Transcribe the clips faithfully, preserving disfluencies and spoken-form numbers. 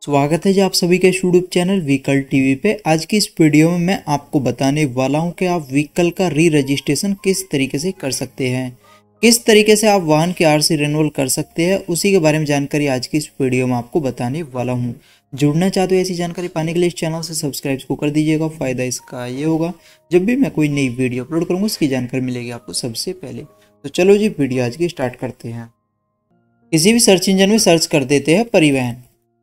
स्वागत है जी आप सभी के यूट्यूब चैनल व्हीकल टीवी पे। आज की इस वीडियो में मैं आपको बताने वाला हूं कि आप व्हीकल का री रजिस्ट्रेशन किस तरीके से कर सकते हैं, किस तरीके से आप वाहन की आरसी रिन्यूअल कर सकते हैं, उसी के बारे में जानकारी आज की इस वीडियो में आपको बताने वाला हूं। जुड़ना चाहते हो ऐसी जानकारी पाने के लिए इस चैनल से सब्सक्राइब को कर दीजिएगा। फ़ायदा इसका ये होगा जब भी मैं कोई नई वीडियो अपलोड करूँगा उसकी जानकारी मिलेगी आपको सबसे पहले। तो चलो जी वीडियो आज की स्टार्ट करते हैं। किसी भी सर्च इंजन में सर्च कर देते हैं परिवहन।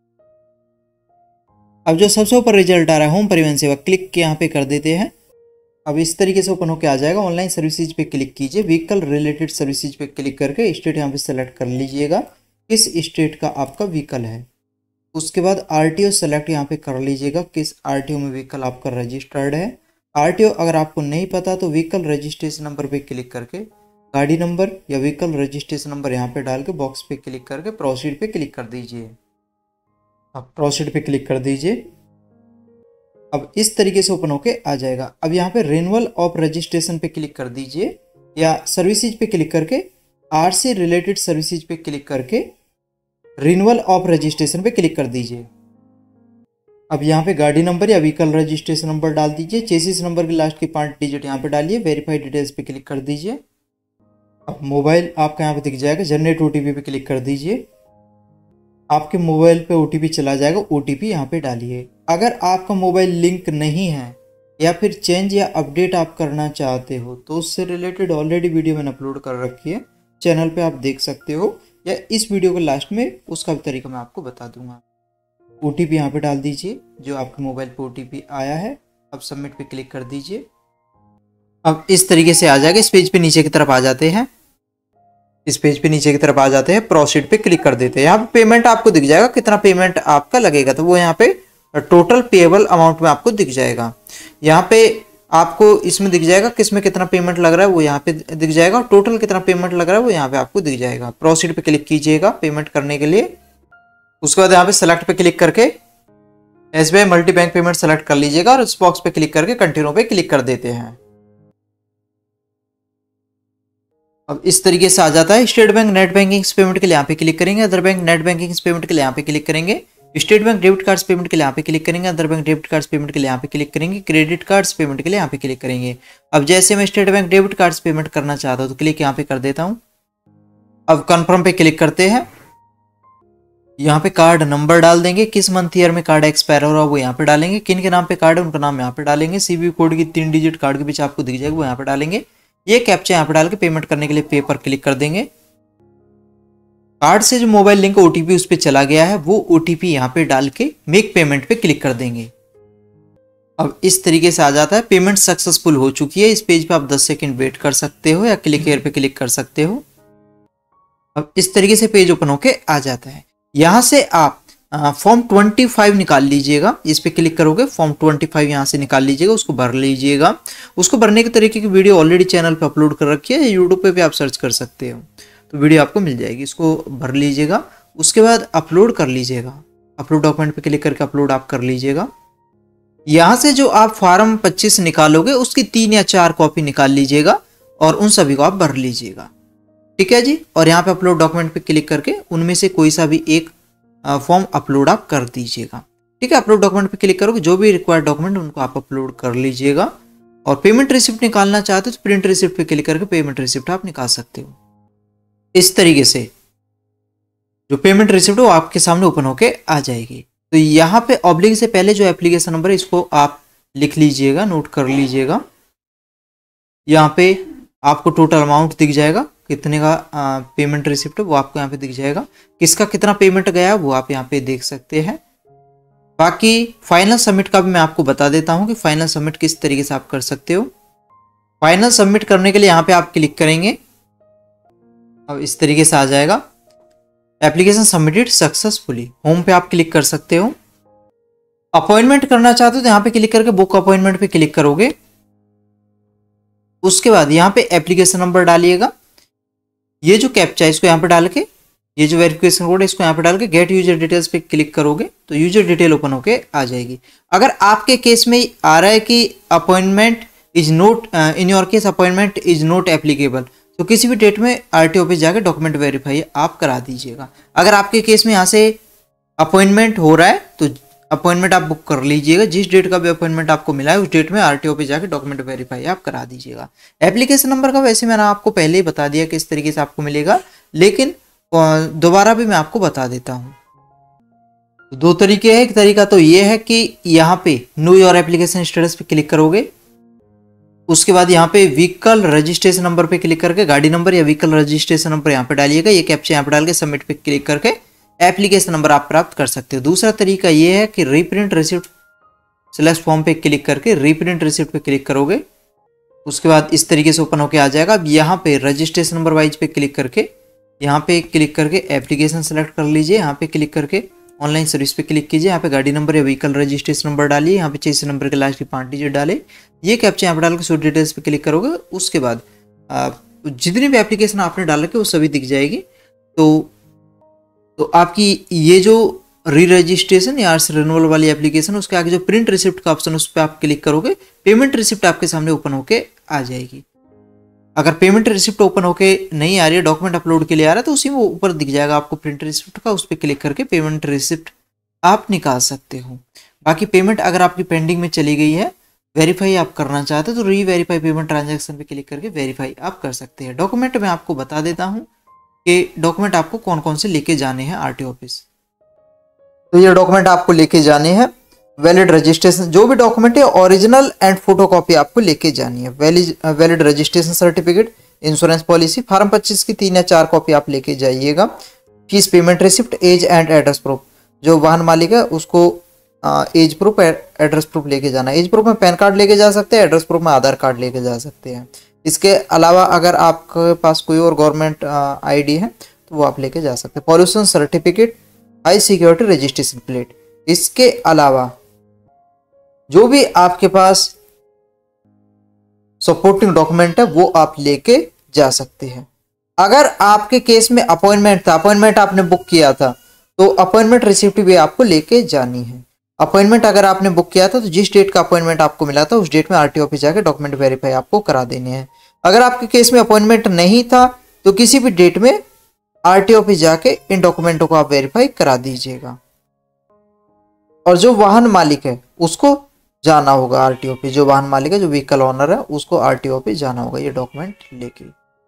अब जो सबसे ऊपर रिजल्ट आ रहा है होम परिवहन सेवा, क्लिक के यहाँ पे कर देते हैं। अब इस तरीके से ओपन होकर आ जाएगा। ऑनलाइन सर्विसेज पे क्लिक कीजिए, व्हीकल रिलेटेड सर्विसेज पे क्लिक करके स्टेट यहाँ पे सेलेक्ट कर लीजिएगा किस स्टेट का आपका व्हीकल है। उसके बाद आरटीओ सेलेक्ट यहाँ पे कर लीजिएगा किस आरटीओ में व्हीकल आपका रजिस्टर्ड है। आरटीओ अगर आपको नहीं पता तो व्हीकल रजिस्ट्रेशन नंबर पे क्लिक करके गाड़ी नंबर या व्हीकल रजिस्ट्रेशन नंबर यहाँ पे डाल के बॉक्स पे क्लिक करके प्रोसीड पे क्लिक कर दीजिए। अब प्रोसीड पे क्लिक कर दीजिए। अब इस तरीके से ओपन होके आ जाएगा। अब यहाँ पे रिन्यूअल ऑफ रजिस्ट्रेशन पे क्लिक कर दीजिए या सर्विसेज पे क्लिक करके आरसी रिलेटेड सर्विसेज पे क्लिक करके रिन्यूअल ऑफ रजिस्ट्रेशन पे क्लिक कर दीजिए। अब यहाँ पे गाड़ी नंबर या व्हीकल रजिस्ट्रेशन नंबर डाल दीजिए। चेसिस नंबर के लास्ट की पांच डिजिट यहाँ पे डालिए। वेरीफाइड डिटेल्स पे क्लिक कर दीजिए। अब मोबाइल आपका यहाँ पे दिख जाएगा। जनरेट ओटीपी पे क्लिक कर दीजिए। आपके मोबाइल पे ओटीपी चला जाएगा, ओटीपी यहाँ पे डालिए। अगर आपका मोबाइल लिंक नहीं है या फिर चेंज या अपडेट आप करना चाहते हो तो उससे रिलेटेड ऑलरेडी वीडियो मैंने अपलोड कर रखी है, चैनल पे आप देख सकते हो, या इस वीडियो के लास्ट में उसका भी तरीका मैं आपको बता दूंगा। ओटीपी यहाँ पे डाल दीजिए जो आपके मोबाइल पे ओटीपी आया है। अब सबमिट पे क्लिक कर दीजिए। अब इस तरीके से आ जाएगा। इस पेज पे नीचे की तरफ आ जाते हैं। इस पेज पे नीचे की तरफ आ जाते हैं, प्रोसीड पे क्लिक कर देते हैं। यहाँ पे पेमेंट आपको दिख जाएगा, कितना पेमेंट आपका लगेगा, तो वो यहाँ पे टोटल पेएबल अमाउंट में आपको दिख जाएगा। यहाँ पे आपको इसमें दिख जाएगा किसमें कितना पेमेंट लग रहा है वो यहाँ पे दिख जाएगा। टोटल कितना पेमेंट लग रहा है वो यहाँ पे आपको दिख जाएगा। प्रोसीड पे क्लिक कीजिएगा पेमेंट करने के लिए। उसके बाद यहाँ पे सेलेक्ट पे क्लिक करके SBI multi bank payment select कर लीजिएगा और इस बॉक्स पे क्लिक करके कंटिन्यू पे क्लिक कर देते हैं। अब इस तरीके से आ जाता है। State Bank net banking payment के लिए यहाँ पे क्लिक करेंगे। Other bank net banking payment के लिए यहाँ पे क्लिक करेंगे। State Bank debit cards payment के लिए यहाँ पे क्लिक करेंगे। Other bank debit cards payment के लिए यहाँ पे क्लिक करेंगे। क्रेडिट कार्ड्स पेमेंट के लिए यहाँ पे क्लिक करेंगे। अब जैसे मैं State Bank debit cards payment करना चाहता हूँ तो क्लिक यहाँ पे कर देता हूँ। अब कन्फर्म पे क्लिक करते हैं। यहाँ पे कार्ड नंबर डाल देंगे, किस मंथ ईयर में कार्ड एक्सपायर हो रहा है वो यहाँ पे डालेंगे, किन के नाम पे कार्ड है उनका नाम यहाँ पे डालेंगे। सीवीवी कोड की तीन डिजिट कार्ड के पीछे आपको दिख जाएगा वो यहाँ पे डालेंगे। ये कैप्चा यहाँ पे डाल के पेमेंट करने के लिए पे पर क्लिक कर देंगे। कार्ड से जो मोबाइल लिंक ओटीपी उस पर चला गया है वो ओटीपी यहाँ पे डाल के मेक पेमेंट पे क्लिक कर देंगे। अब इस तरीके से आ जाता है। पेमेंट सक्सेसफुल हो चुकी है। इस पेज पे आप दस सेकंड वेट कर सकते हो या क्लिक हियर पे क्लिक कर सकते हो। अब इस तरीके से पेज ओपन होके आ जाता है। यहाँ से आप फॉर्म पच्चीस निकाल लीजिएगा। इस पे क्लिक करोगे फॉर्म पच्चीस यहाँ से निकाल लीजिएगा, उसको भर लीजिएगा। उसको भरने के तरीके की वीडियो ऑलरेडी चैनल पे अपलोड कर रखी है, यूट्यूब पे भी आप सर्च कर सकते हो तो वीडियो आपको मिल जाएगी। इसको भर लीजिएगा। उसके बाद अपलोड कर लीजिएगा। अपलोड डॉक्यूमेंट पे क्लिक करके अपलोड आप कर लीजिएगा। यहाँ से जो आप फॉर्म पच्चीस निकालोगे उसकी तीन या चार कॉपी निकाल लीजिएगा और उन सभी को आप भर लीजिएगा। ठीक है जी। और यहाँ पे अपलोड डॉक्यूमेंट पे क्लिक करके उनमें से कोई सा भी एक फॉर्म अपलोड आप कर दीजिएगा। ठीक है। अपलोड डॉक्यूमेंट पे क्लिक करोगे, जो भी रिक्वायर्ड डॉक्यूमेंट उनको आप अपलोड कर लीजिएगा। और पेमेंट रिसिप्ट निकालना चाहते हो तो प्रिंट रिसिप्ट पे क्लिक करके पेमेंट रिसिप्ट आप निकाल सकते हो। इस तरीके से जो पेमेंट रिसिप्ट है वो आपके सामने ओपन होके आ जाएगी। तो यहाँ पे ऑब्लिक से पहले जो एप्लीकेशन नंबर है इसको आप लिख लीजिएगा, नोट कर लीजिएगा। यहाँ पे आपको टोटल अमाउंट दिख जाएगा, कितने का आ, पेमेंट रिसिप्ट है वो आपको यहाँ पे दिख जाएगा। किसका कितना पेमेंट गया वो आप यहाँ पे देख सकते हैं। बाकी फाइनल सबमिट का भी मैं आपको बता देता हूँ कि फाइनल सबमिट किस तरीके से आप कर सकते हो। फाइनल सबमिट करने के लिए यहाँ पे आप क्लिक करेंगे। अब इस तरीके से आ जाएगा। एप्लीकेशन सबमिटेड सक्सेसफुली, होम पे आप क्लिक कर सकते हो। अपॉइंटमेंट करना चाहते हो तो यहाँ पे क्लिक करके बुक अपॉइंटमेंट पे क्लिक करोगे। उसके बाद यहाँ पे एप्लीकेशन नंबर डालिएगा। ये जो कैप्चा है इसको यहाँ पे डाल के, ये जो वेरिफिकेशन कोड है इसको यहाँ पे डाल के गेट यूजर डिटेल्स पे क्लिक करोगे तो यूजर डिटेल ओपन होके आ जाएगी। अगर आपके केस में आ रहा है कि appointment is not in your case appointment is not applicable तो किसी भी डेट में आरटीओ पे जाकर डॉक्यूमेंट वेरीफाई आप करा दीजिएगा। अगर आपके केस में यहाँ से अपॉइंटमेंट हो रहा है तो अपॉइंटमेंट आप बुक कर लीजिएगा। जिस डेट का भी अपॉइंटमेंट आपको मिला है उस डेट में आरटीओ पे जाके डॉक्यूमेंट वेरीफाई आप करा दीजिएगा। एप्लीकेशन नंबर का वैसे मैंने आपको पहले ही बता दिया किस तरीके से आपको मिलेगा, लेकिन दोबारा भी मैं आपको बता देता हूँ। दो तरीके हैं। एक तरीका तो ये है कि यहाँ पे नो योर एप्लीकेशन स्टेटस पे क्लिक करोगे, उसके बाद यहाँ पे व्हीकल रजिस्ट्रेशन नंबर पे क्लिक करके गाड़ी नंबर या व्हीकल रजिस्ट्रेशन नंबर यहाँ पे डालिएगा। ये कैप्चा यहाँ पे डाल के सबमिट पे क्लिक करके एप्लीकेशन नंबर आप प्राप्त कर सकते हो। दूसरा तरीका ये है कि रीप्रिंट रिसिप्ट स्लैश फॉर्म पे क्लिक करके रीप्रिंट रिसिप्ट पे क्लिक करोगे, उसके बाद इस तरीके से ओपन होके आ जाएगा। अब यहाँ पे रजिस्ट्रेशन नंबर वाइज पे क्लिक करके यहाँ पे क्लिक करके एप्लीकेशन सेलेक्ट कर लीजिए। यहाँ पे क्लिक करके ऑनलाइन सर्विस पे क्लिक कीजिए। यहाँ पे गाड़ी नंबर या व्हीकल रजिस्ट्रेशन नंबर डालिए। यहाँ पे चेसी नंबर के लास्ट की पांच डिजिट डाले। ये कैप्चा यहाँ पे डाल के शो डिटेल्स पे क्लिक करोगे, उसके बाद जितनी भी एप्लीकेशन आपने डाल रखे वो सभी दिख जाएगी। तो तो आपकी ये जो री रजिस्ट्रेशन या आरसी रिन्यूअल वाली एप्लीकेशन, उसके आगे जो प्रिंट रिसिप्ट का ऑप्शन उस पर आप क्लिक करोगे, पेमेंट रिसिप्ट आपके सामने ओपन होके आ जाएगी। अगर पेमेंट रिसिप्ट ओपन होके नहीं आ रही है, डॉक्यूमेंट अपलोड के लिए आ रहा है, तो उसी में ऊपर दिख जाएगा आपको प्रिंट रिसिप्ट का, उस पर क्लिक करके पेमेंट रिसिप्ट आप निकाल सकते हो। बाकी पेमेंट अगर आपकी पेंडिंग में चली गई है, वेरीफाई आप करना चाहते हो, तो री वेरीफाई पेमेंट ट्रांजैक्शन पे क्लिक करके वेरीफाई आप कर सकते हैं। डॉक्यूमेंट में आपको बता देता हूँ कि डॉक्यूमेंट आपको कौन कौन से लेके जाने हैं आरटीओ ऑफिस। तो ये डॉक्यूमेंट आपको लेके जाने हैं। वैलिड रजिस्ट्रेशन, जो भी डॉक्यूमेंट है ओरिजिनल एंड फोटोकॉपी आपको लेके जानी है। Valid registration certificate, insurance policy, form पच्चीस की तीन या चार कॉपी आप लेके जाइएगा। Fees payment receipt, age and address proof, जो वाहन मालिक है उसको एज प्रूफ एड्रेस प्रूफ लेके जाना है। एज प्रूफ में पैन कार्ड लेके जा सकते हैं, एड्रेस प्रूफ में आधार कार्ड लेके जा सकते हैं। इसके अलावा अगर आपके पास कोई और गवर्नमेंट आईडी है तो वो आप लेके जा सकते हैं। Pollution certificate, high security registration plate. इसके अलावा जो भी आपके पास सपोर्टिंग डॉक्यूमेंट है वो आप लेके जा सकते हैं। अगर आपके केस में अपॉइंटमेंट था, अपॉइंटमेंट आपने बुक किया था, तो अपॉइंटमेंट रिसिप्ट भी आपको लेके जानी है। अपॉइंटमेंट अगर आपने बुक किया था तो जिस डेट का अपॉइंटमेंट आपको मिला था उस डेट में आरटीओ ऑफिस जाके डॉक्यूमेंट वेरीफाई आपको करा देने हैं। अगर आपके केस में अपॉइंटमेंट नहीं था तो किसी भी डेट में आरटीओ ऑफिस जाके इन डॉक्यूमेंटों को आप वेरीफाई करा दीजिएगा। और जो वाहन मालिक है उसको जाना होगा आरटीओ ऑफिस, जो वाहन मालिक है, जो व्हीकल ऑनर है, उसको आरटीओ ऑफिस जाना होगा ये डॉक्यूमेंट लेके।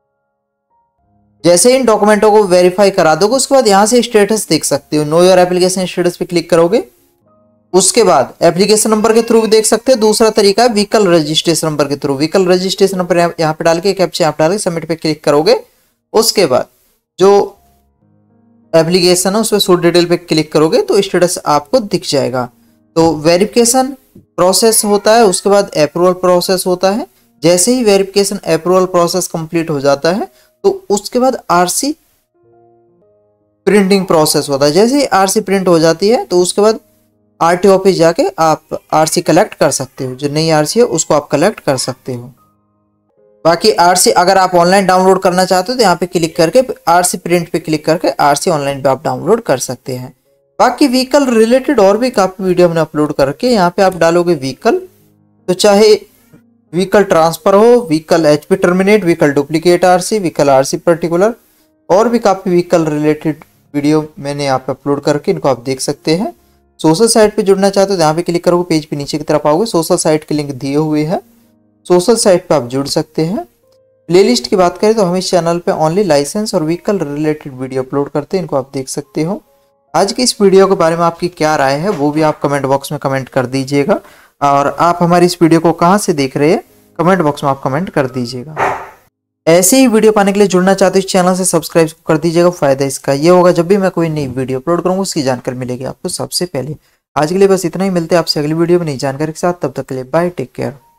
जैसे इन डॉक्यूमेंटों को वेरीफाई करा दोगे उसके बाद यहाँ से स्टेटस देख सकते हो। नो योर एप्लीकेशन स्टेटस पे क्लिक करोगे, उसके बाद एप्लीकेशन नंबर के थ्रू भी देख सकते हो। दूसरा तरीका है व्हीकल रजिस्ट्रेशन नंबर के थ्रू। व्हीकल रजिस्ट्रेशन नंबर यहाँ पे डाल के कैप्चा यहाँ पे डाल के सबमिट पे क्लिक करोगे, उसके बाद जो एप्लीकेशन है उस पर शो डिटेल पे क्लिक करोगे तो स्टेटस आपको दिख जाएगा। तो वेरिफिकेशन प्रोसेस होता है, उसके बाद अप्रूवल प्रोसेस होता है। जैसे ही वेरिफिकेशन अप्रूवल प्रोसेस कंप्लीट हो जाता है तो उसके बाद आरसी प्रिंटिंग प्रोसेस होता है। जैसे ही आरसी प्रिंट हो जाती है तो उसके बाद आरटीओ ऑफिस जाके आप आरसी कलेक्ट कर सकते हो। जो नई आरसी है उसको आप कलेक्ट कर सकते हो। बाकी आरसी अगर आप ऑनलाइन डाउनलोड करना चाहते हो तो यहाँ पे क्लिक करके आरसी प्रिंट पे क्लिक करके आरसी ऑनलाइन पे आप डाउनलोड कर सकते हैं। बाकी व्हीकल रिलेटेड और भी काफी वीडियो हमने अपलोड करके यहाँ पे आप डालोगे व्हीकल, तो चाहे व्हीकल ट्रांसफर हो, vehicle HP terminate, vehicle duplicate RC, vehicle RC particular, और भी काफी व्हीकल रिलेटेड वीडियो मैंने यहाँ पे अपलोड करके इनको आप देख सकते हैं। सोशल साइट पे जुड़ना चाहते हो तो यहाँ पे क्लिक करोगे, पेज पे नीचे की तरफ आओगे, सोशल साइट के लिंक दिए हुए हैं, सोशल साइट पे आप जुड़ सकते हैं। प्लेलिस्ट की बात करें तो हम इस चैनल पे ओनली लाइसेंस और व्हीकल रिलेटेड वीडियो अपलोड करते हैं, इनको आप देख सकते हो। आज की इस वीडियो के बारे में आपकी क्या राय है वो भी आप कमेंट बॉक्स में कमेंट कर दीजिएगा। और आप हमारी इस वीडियो को कहाँ से देख रहे हैं कमेंट बॉक्स में आप कमेंट कर दीजिएगा। ऐसे ही वीडियो पाने के लिए जुड़ना चाहते हो इस चैनल से सब्सक्राइब कर दीजिएगा। फायदा इसका ये होगा जब भी मैं कोई नई वीडियो अपलोड करूँगा उसकी जानकारी मिलेगी आपको सबसे पहले। आज के लिए बस इतना ही, मिलते हैं आपसे अगली वीडियो में नई जानकारी के साथ। तब तक के लिए बाय, टेक केयर।